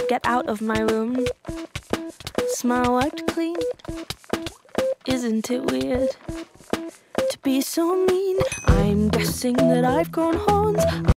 Get out of my room. Smile wiped clean. Isn't it weird to be so mean? I'm guessing that I've grown horns.